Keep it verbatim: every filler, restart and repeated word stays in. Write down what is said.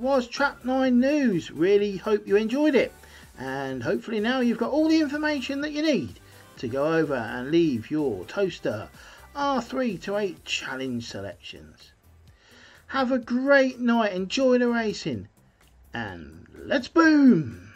was Track nine News. Really hope you enjoyed it, and hopefully now you've got all the information that you need to go over and leave your Toaster R three to eight challenge selections. Have a great night, enjoy the racing, and let's boom!